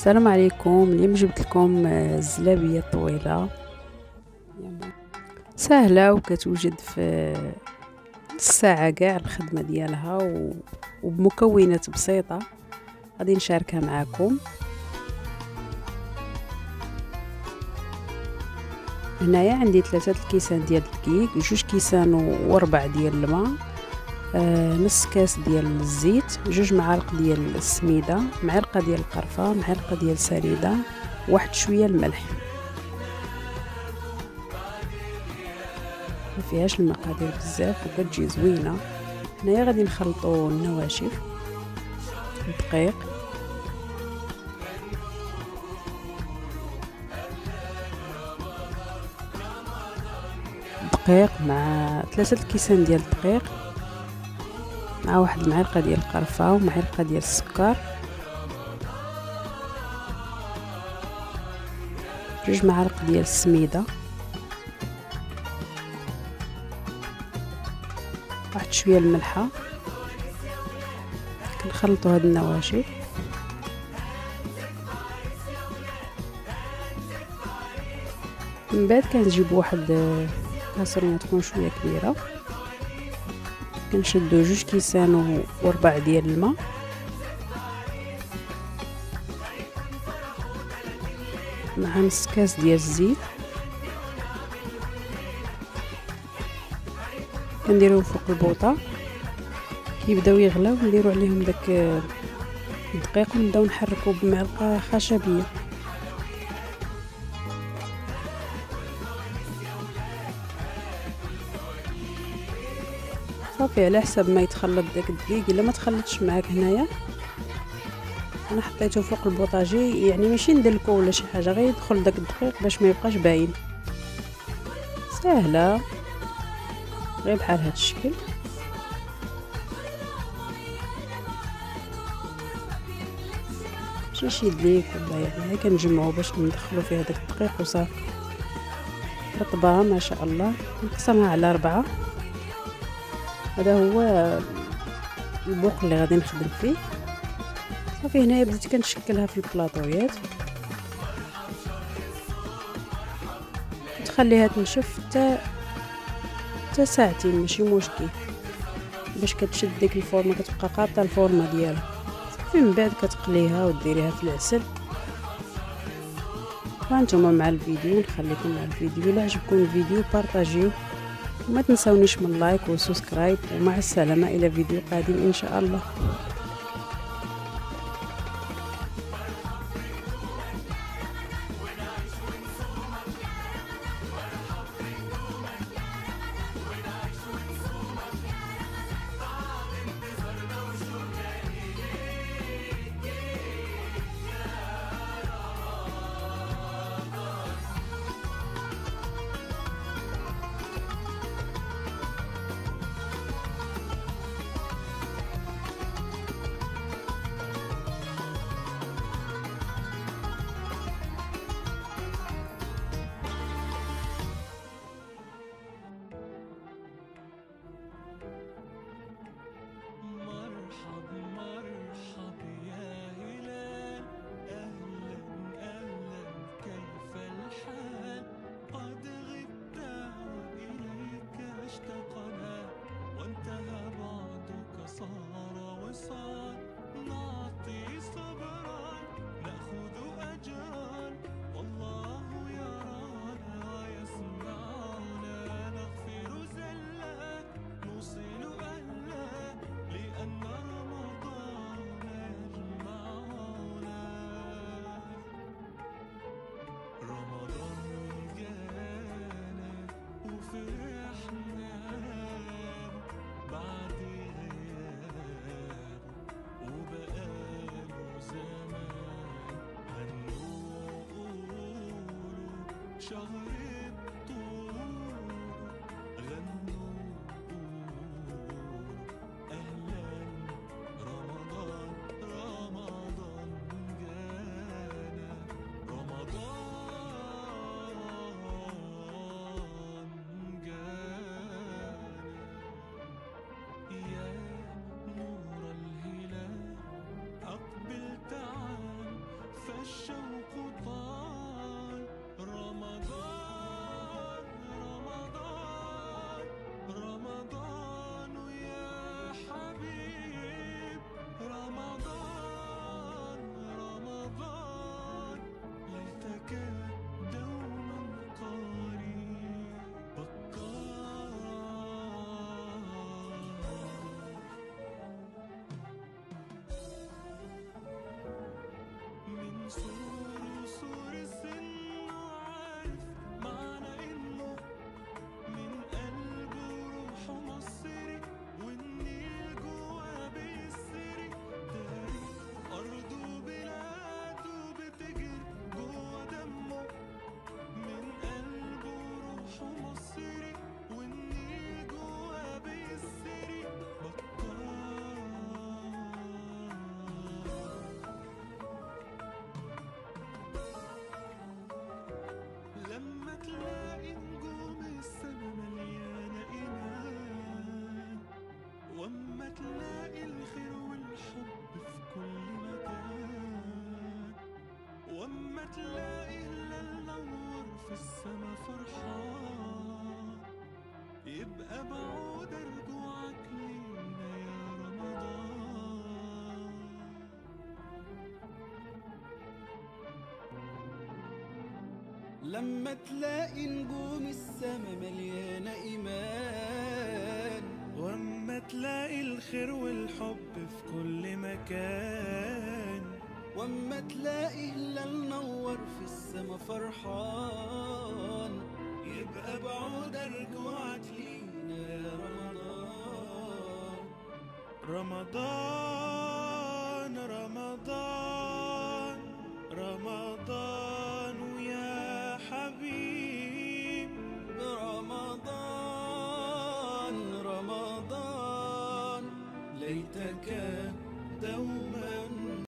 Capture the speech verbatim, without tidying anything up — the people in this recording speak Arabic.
السلام عليكم. اليوم جبت لكم الزلابيه الطويله سهله وكتوجد في الساعه كاع الخدمه ديالها وبمكونات بسيطه غادي نشاركها معكم. هنايا عندي ثلاثه الكيسان ديال الدقيق، جوج كيسان وربع ديال الماء، آه نص كاس ديال الزيت، جوج معالق ديال السميده، معلقه ديال القرفه، معلقه ديال السنيده، واحد شويه الملح. ما فيهاش المقادير بزاف وكتجي زوينه. هنايا غادي نخلطوا النواشف، الدقيق، الدقيق مع ثلاثه الكيسان ديال الدقيق، مع واحد المعلقه ديال القرفه ومعلقه ديال السكر، جوج معالق ديال السميده، واحد شويه الملحه. كنخلطوا هاد النواشف من بعد كنجيب واحد كاسرونه تكون شويه كبيره، كنشدو جوج كيسان وربع ديال الماء، مع نص كاس ديال الزيت، كنديروهم فوق البوطه. كيبداو يغلاو نديرو عليهم داك الدقيق ونبداو نحركو بمعلقه خشبيه. صافي على حسب ما يتخلط داك الدقيق. الا ما تخلطش معاك هنايا انا حطيته فوق البوطاجي، يعني ماشي ندلكو ولا شي حاجه، غير يدخل داك الدقيق باش ما يبقاش باين. سهله غير بحال هاد الشكل. ماشي شي دليك ولا يعني كنجمعو باش ندخلو فيها داك الدقيق وصافي. رطبه ما شاء الله. نقسمها على ربعة. هذا هو البوق اللي غادي نخدم فيه. صافي هنايا بديت كنشكلها في البلاطويات، تخليها تنشف حتى حتى ساعتين ماشي مشكل، باش كتشد ديك الفورمه كتبقى قابطه الفورمه ديالها. صافي من بعد كتقليها وديريها في العسل. وانتم مع الفيديو، نخليكم مع الفيديو. الا عجبكم الفيديو بارطاجيوه وما تنساونيش من لايك وسبسكرايب، ومع السلامه الى فيديو قادم ان شاء الله. شهر الطول غنوا أهلا رمضان، رمضان جانا، رمضان جانا. يا نور الهلال أقبل تعال فش مصري والنيل جوا بيسري بطال. لما تلاقي نجوم السما مليانة إيمان، واما تلاقي الخير والحب في كل مكان، واما تلاقي هلال نور في السما فرحان، يبقى بعود رجوعك لينا يا رمضان. لما تلاقي نجوم السما مليانة إيمان، واما تلاقي الخير والحب في كل مكان، واما تلاقي هلال نور في السما فرحان، يبقى بعود رجوعك لينا يا رمضان. رمضان رمضان رمضان يا حبيب، رمضان رمضان ليتك دوما